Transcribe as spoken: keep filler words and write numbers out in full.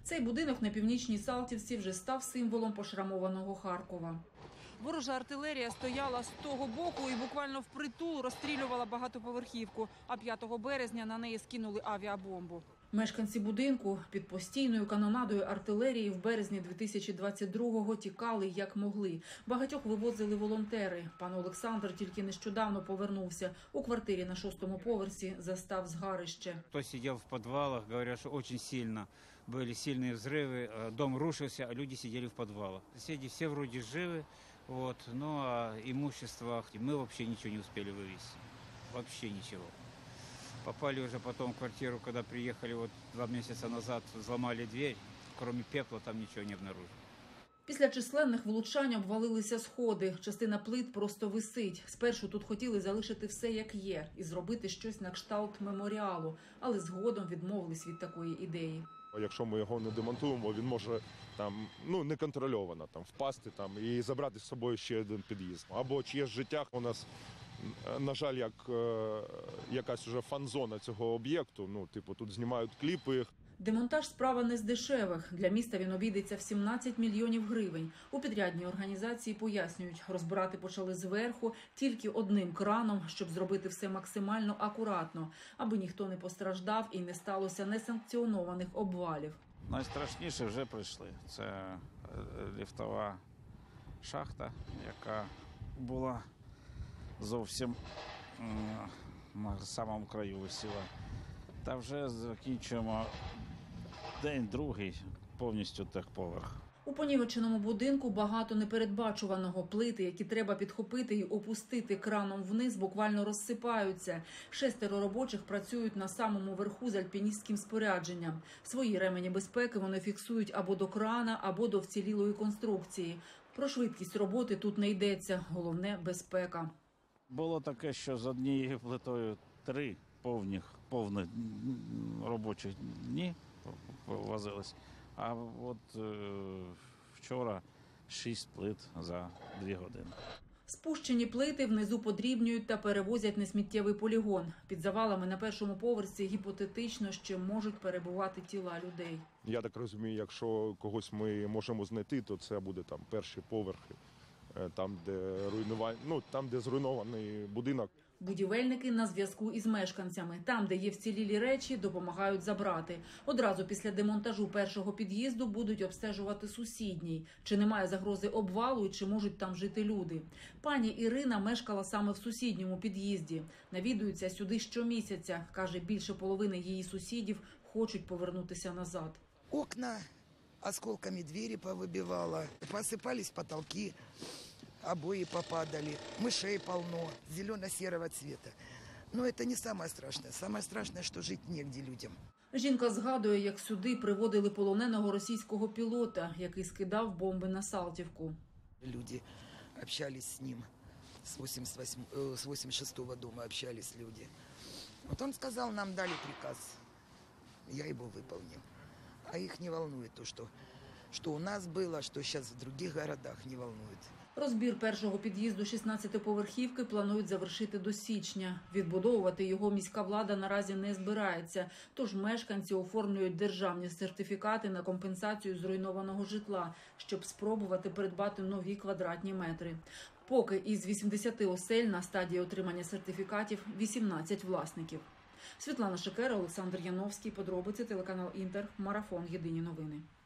Цей будинок на північній Салтівці вже став символом пошрамованого Харкова. Ворожа артилерія стояла з того боку і буквально впритул розстрілювала багатоповерхівку, а п'ятого березня на неї скинули авіабомбу. Мешканці будинку під постійною канонадою артилерії в березні дві тисячі двадцять другого тікали як могли. Багатьох вивозили волонтери. Пан Олександр тільки нещодавно повернувся. У квартирі на шостому поверсі застав згарище. Хто сидів в підвалах, говорять, що дуже сильно були сильні взриви, дом рушився, а люди сиділи в підвалах. Сусіди всі вроді живі, вот, ну а имущество мы вообще ничего не успели вывести. Вообще ничего. Попали уже потом в квартиру, когда приехали вот два месяца назад, взломали дверь, кроме пепла там ничего не обнаружили. Після численних влучань обвалилися сходи. Частина плит просто висить. Спершу тут хотіли залишити все як є і зробити щось на кшталт меморіалу, але згодом відмовились від такої ідеї. Якщо ми його не демонтуємо, він може там ну неконтрольовано там впасти там і забрати з собою ще один під'їзд. Або чиєсь життя у нас, на жаль, як е, якась уже фан-зона цього об'єкту. Ну, типу, тут знімають кліпи. Демонтаж – справа не з дешевих. Для міста він обійдеться в сімнадцять мільйонів гривень. У підрядній організації пояснюють, розбирати почали зверху тільки одним краном, щоб зробити все максимально акуратно, аби ніхто не постраждав і не сталося несанкціонованих обвалів. Найстрашніше вже прийшли. Це ліфтова шахта, яка була зовсім на самому краю висіла. Та вже закінчуємо день, другий, повністю техповерх. У понівеченому будинку багато непередбачуваного. Плити, які треба підхопити і опустити краном вниз, буквально розсипаються. Шестеро робочих працюють на самому верху з альпіністським спорядженням. Свої ремені безпеки вони фіксують або до крана, або до вцілілої конструкції. Про швидкість роботи тут не йдеться. Головне – безпека. Було таке, що з однією плитою три повних, повних робочих дні возились. А от е, вчора шість плит за дві години. Спущені плити внизу подрібнюють та перевозять на сміттєвий полігон. Під завалами на першому поверсі гіпотетично ще можуть перебувати тіла людей. Я так розумію, якщо когось ми можемо знайти, то це буде там перші поверхи, там, де руйнування, ну, там, де зруйнований будинок. Будівельники на зв'язку із мешканцями. Там, де є вцілілі речі, допомагають забрати. Одразу після демонтажу першого під'їзду будуть обстежувати сусідній. Чи немає загрози обвалу і чи можуть там жити люди. Пані Ірина мешкала саме в сусідньому під'їзді. Навідується сюди щомісяця. Каже, більше половини її сусідів хочуть повернутися назад. Окна осколками двері повибивало, посипались потолки. Обои попадали, мышей полно, зелено-серого цвета. Но это не самое страшное. Самое страшное, что жить негде людям. Жінка згадує, як сюди приводили полоненого російського пілота, який скидав бомби на Салтівку. Люди общались с ним. С восемьдесят шестого дома общались люди. Вот он сказал, нам дали приказ. Я его выполнил. А их не волнует то, что... Що у нас було, що зараз в інших городах, не волнує. Розбір першого під'їзду шістнадцятиповерхівки планують завершити до січня. Відбудовувати його міська влада наразі не збирається, тож мешканці оформлюють державні сертифікати на компенсацію зруйнованого житла, щоб спробувати придбати нові квадратні метри. Поки із вісімдесяти осель на стадії отримання сертифікатів вісімнадцять власників. Світлана Шикера, Олександр Яновський. Подробиці, телеканал Інтер. Марафон. Єдині новини.